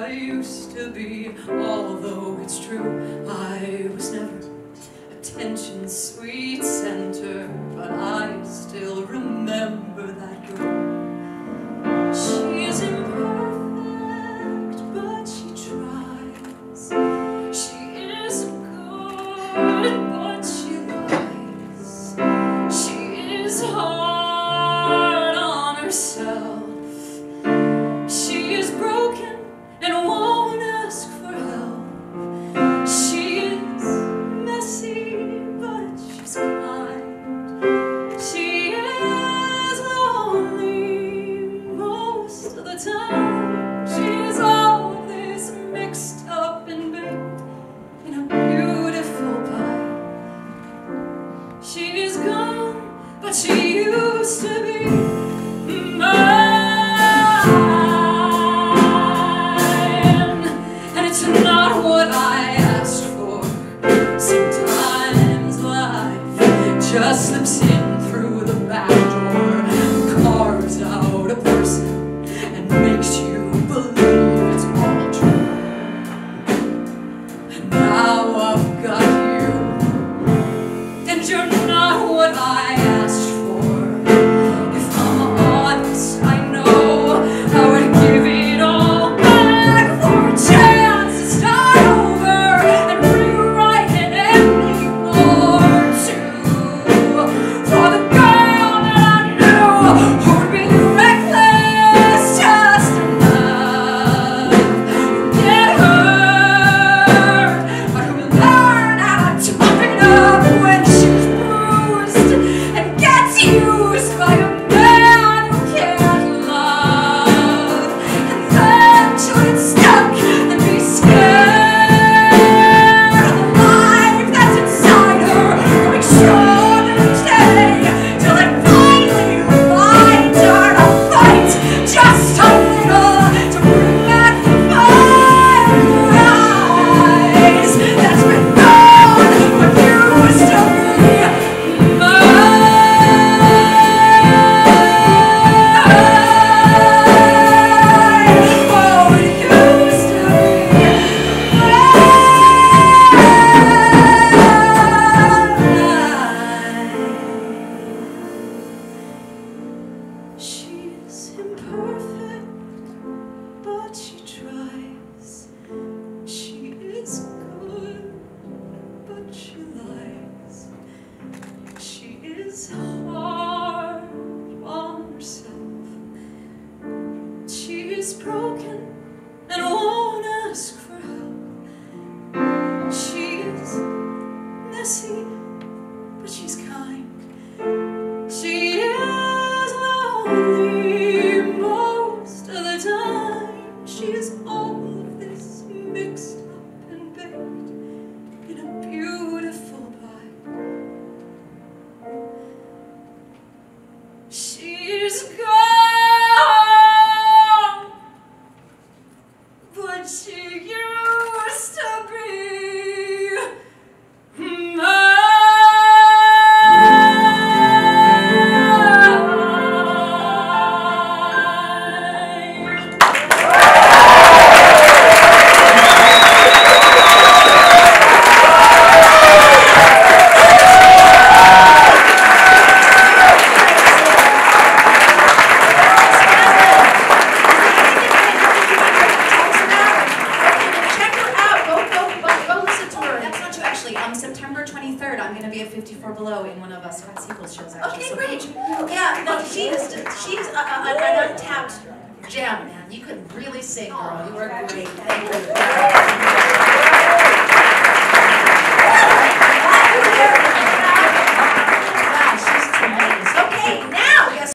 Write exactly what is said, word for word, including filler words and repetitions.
I used to be. Although it's true, I was never attention's sweet center, but I still remember that girl. She's imperfect, but she tries. She is good, but she lies. She is hard on herself. She is broken and won't ask for help. She is messy, but she's kind. She is lonely most of the time. She's always mixed up and baked in a beautiful pie. She is gone, but she used to be mine. And it's not what I asked for. Sometimes life just slips in through the back door, carves out a person, and makes you believe it's all true. And now I've got you, and you're not what I asked for. If I'm honest, I know I would give it all back for a chance to start over and rewrite it anymore too. For the girl that I knew who would be reckless just enough to get hurt, but who learned how to toughen up when she's bruised and gets used by a man who can't love, and then she'll get stuck and be scared of the life that's inside her, going strong and stay till it finally reminds her to fight just a little to bring back the fire in her eyes that's been gone but used to be She's imperfect, but she tries. She is good, but she lies. She is hard on herself. She is broken and won't ask for help. She is messy, but she's kind. She is lonely most of the time. She is all of this mixed up and baked in a beautiful pie. She's gone, but she used to be September twenty-third, I'm going to be at fifty-four Below in one of us Scott Siegel's shows, actually. Okay, so great. Yeah, no, she's she's a, a, an untapped gem, man. You could really sing, girl. You were great. Thank you.